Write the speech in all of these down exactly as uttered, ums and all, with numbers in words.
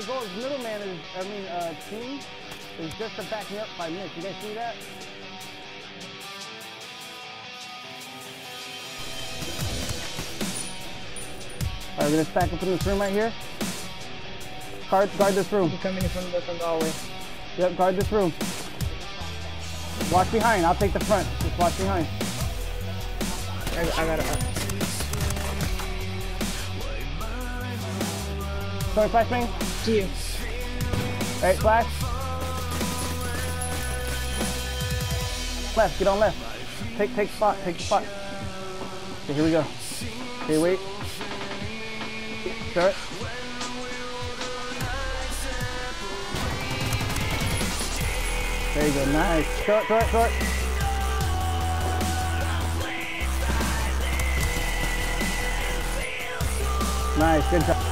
goal, his middleman is, I mean, uh, team is just to back me up by Mitch. You guys see that? Alright, we're gonna stack up in this room right here. Guard, guard this room. You're coming in from the, from the hallway. Yep, guard this room. Watch behind, I'll take the front. Just watch behind. I, I got it. Sorry, flashbang. See you. Alright, flash. Left, get on left. Take, take spot, take the spot. Okay, here we go. Okay, wait. Start. There you go, nice. Short, short, short. Nice, good job.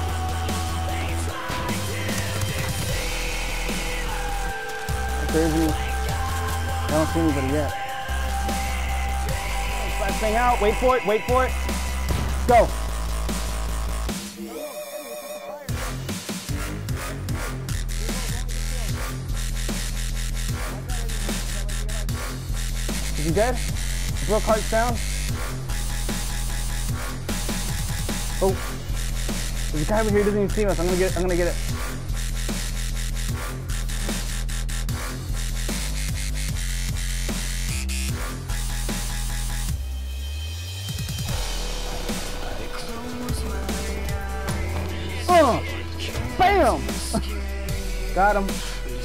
There's me. I don't see anybody yet. Last thing out, wait for it, wait for it. Go. Is he dead? Broke hearts down. Oh, there's a guy over here who doesn't even see us. I'm gonna get it. I'm gonna get it. Oh, bam! Got him.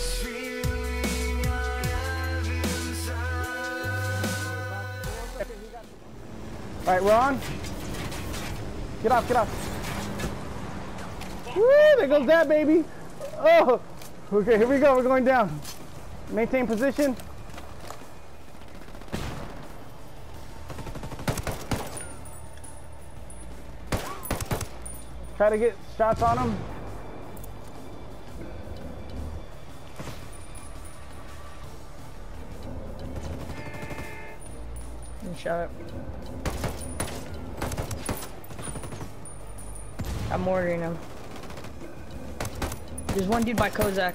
All right, we're on. Get off, get off. Woo, there goes that, baby. Oh, okay, here we go. We're going down. Maintain position. Try to get shots on him. Shut up. I'm mortaring him. There's one dude by Kozak.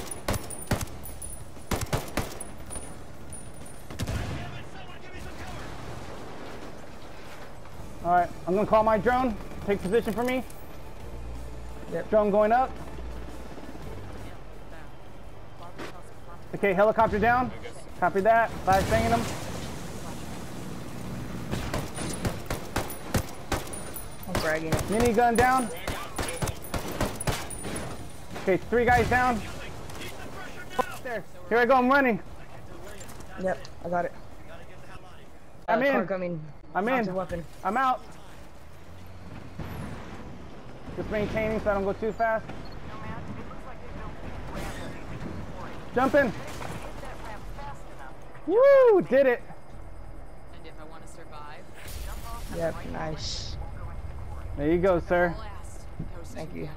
Alright, I'm gonna call my drone. Take position for me. Yep. Drone going up. Okay, helicopter down. Copy that. Flash banging them. I'm fragging it. Minigun down. Okay, three guys down. There. Here I go, I'm running. Yep, I got it. I'm uh, in. Car coming. I'm in. Weapon. I'm out. Just maintaining so I don't go too fast. Jump in. Woo! Did it. And if I want to survive, Yep, nice. There you go, sir. Thank you.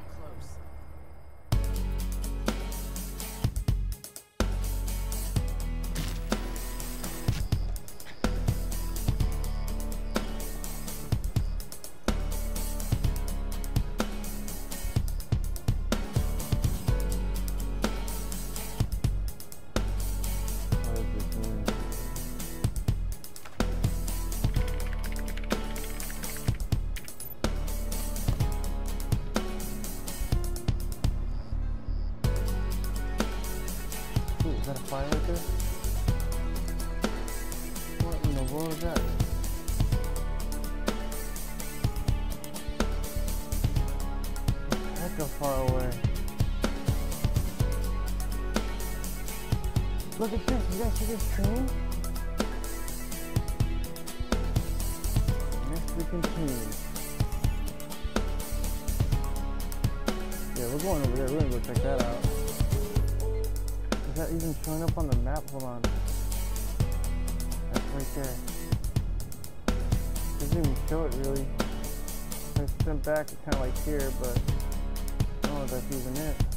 Is that a fire right there? What in the world is that? Heck of far away. Look at this, you guys see this train? Mexican train. Yeah, we're going over there, we're gonna go check that out. Is that even showing up on the map? Hold on. That's right there. Doesn't even show it really. If I step back, it's kind of like here, but I don't know if that's even it.